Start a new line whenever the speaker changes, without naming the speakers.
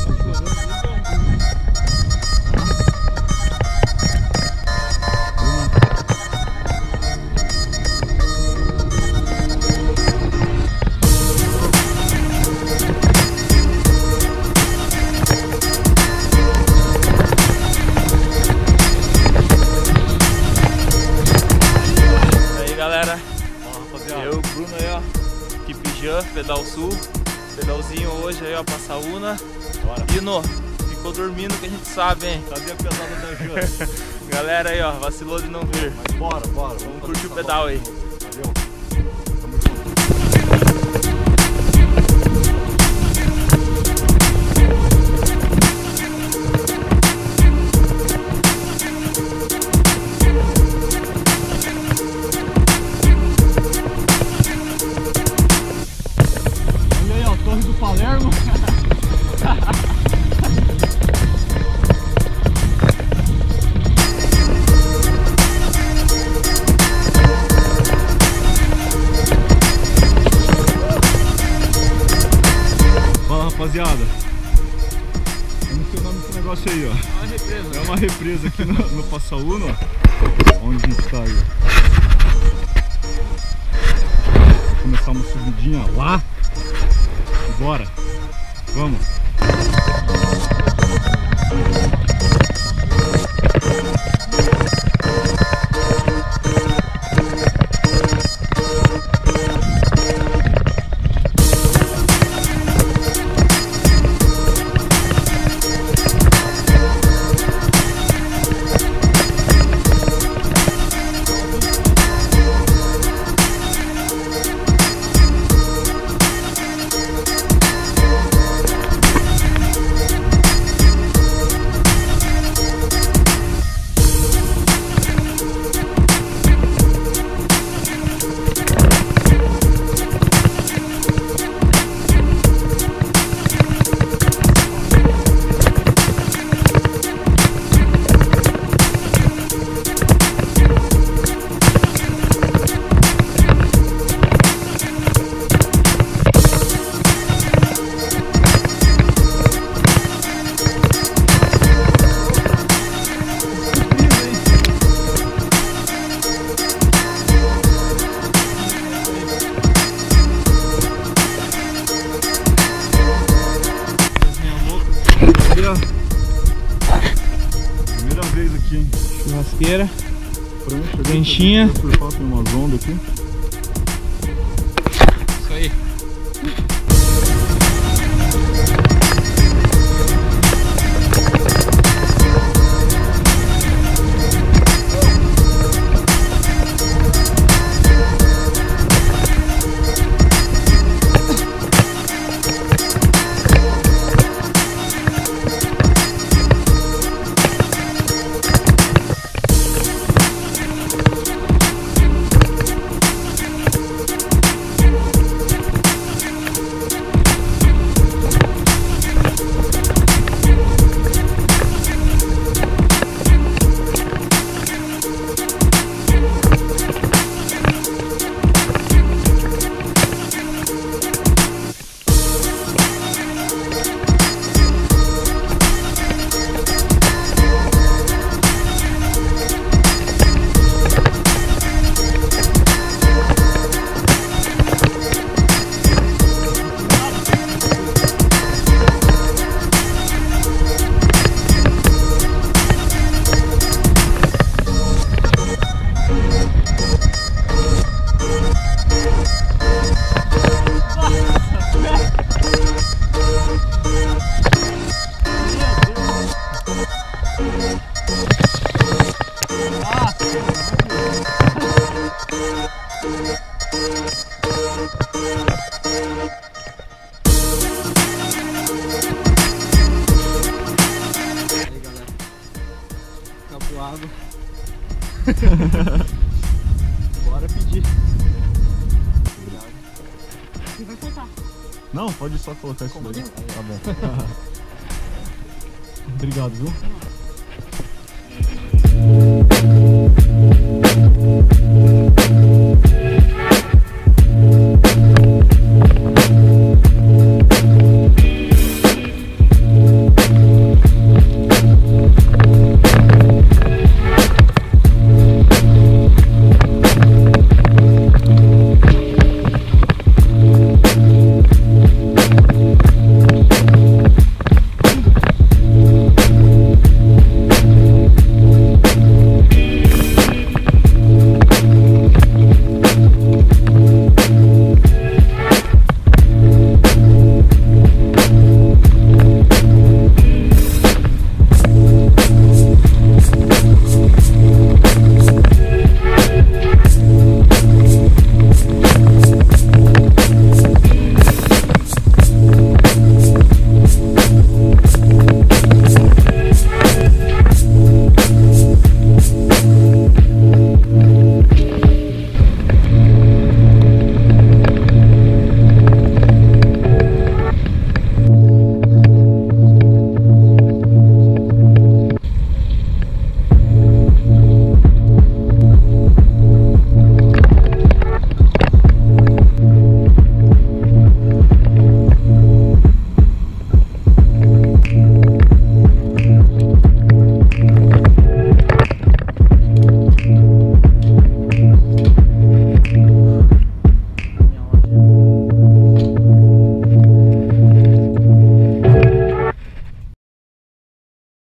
Eu, o Bruno aí, ó, equipe Jean, Pedal Sul, pedalzinho hoje aí, ó, pra Saúna. Bora. Dino, ficou dormindo que a gente sabe, hein?
Cadê a pesada da Jean?
Galera aí, ó, vacilou de não vir.
Mas bora.
Vamos curtir o pedal aí.
Valeu. Tamo Palermo. Fala, rapaziada. Eu não sei o nome desse negócio aí, ó. É uma represa aqui no Passaúna, ó. Onde a gente tá aí, ó. Vou começar uma subidinha lá. Bora, vamos! Primeira vez aqui, hein?
Churrasqueira,
ganchinha. Tem umas ondas aqui.
Isso aí. Capoado. Bora pedir. Obrigado.
E vai soltar.
Não, pode só colocar isso daí. Tá bom. Obrigado, viu?